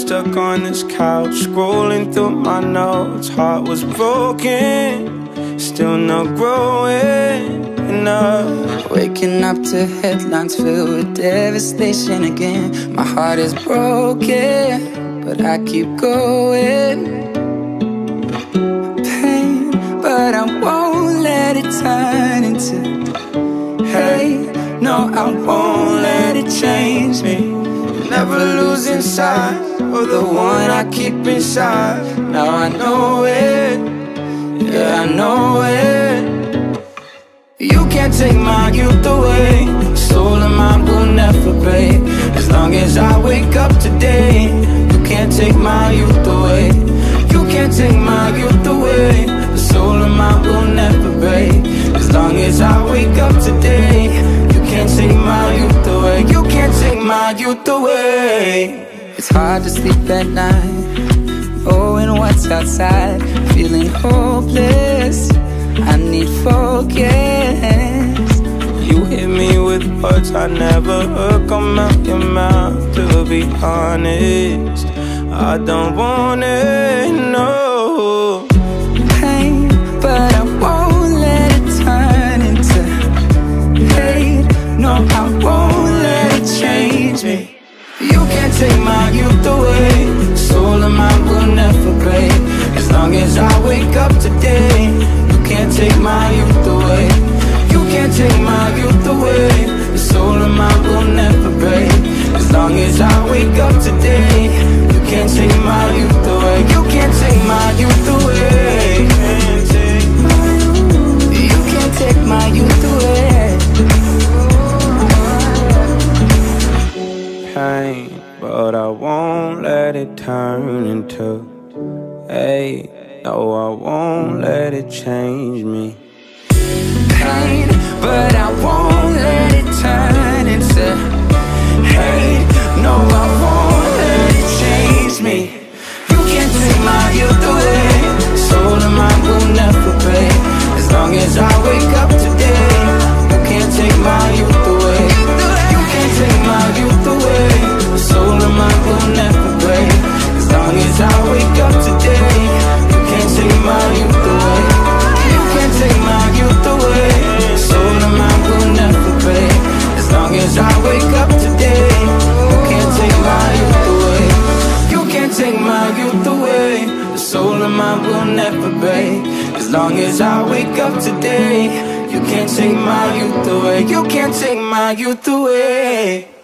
stuck on this couch, scrolling through my notes. Heart was broken, still not growing enough. Waking up to headlines filled with devastation again. My heart is broken, but I keep going. Pain, but I won't let it turn into hate. No, I won't let it change me. Never losing sight of the one I keep inside. Now I know it, yeah, I know it. You can't take my youth away. Soul of mine will never break. As long as I wake up today. You can't take my youth away. You can't take my youth away. The soul of mine will never break. As long as I wake up today. You can't take my youth away. You can't take my youth away. It's hard to sleep at night, knowing what's outside, feeling hopeless. I need focus. You hit me with words I never heard come out your mouth. To be honest, I don't want it, no. Pain, but I won't let it turn into hate. No, I won't let it change me. You can't take my youth away. Soul of mine will never break. As long as I wake up today. You can't take my youth away. You can't take my youth away. The soul of mine will never break. As long as I wake up today. You can't take my youth away. You can't take my youth away. You can't take my youth away. Pain, but I won't let it turn into hate. No, I won't let it change me. Pain, but I won't let it turn into hate. No, I won't let it change me. You can't take my youth away. Soul of mine will never break. As long as I wake up today. You can't take my youth away. You can't take my youth away. The soul of mine will never break. As long as I wake up today. You can't take my youth away. You can't take my youth away. The soul of mine will never break. As long as I wake up today. You can't take my youth away. You can't take my youth away. The soul of mine will never break. As long as I wake up today. You can't take my youth away. You can't take my youth away.